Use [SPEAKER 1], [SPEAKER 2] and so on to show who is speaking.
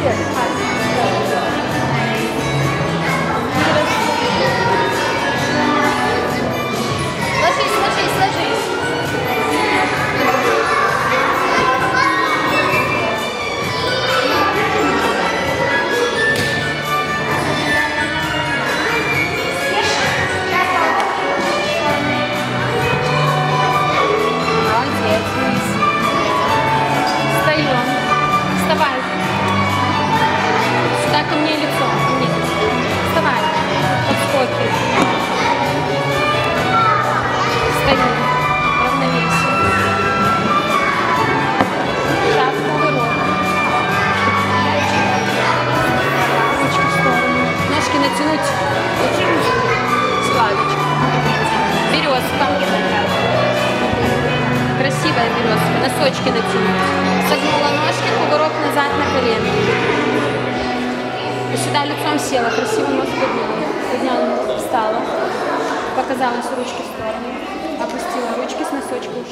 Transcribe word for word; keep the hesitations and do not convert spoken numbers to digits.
[SPEAKER 1] Ложись, ложись, ложись. Красивая березка. Носочки натянуть. Согнула ножки, поворот назад на колено. И сюда лицом села, красиво нос подняла. Подняла, встала. Показалась ручки в сторону. Опустила ручки с носочком.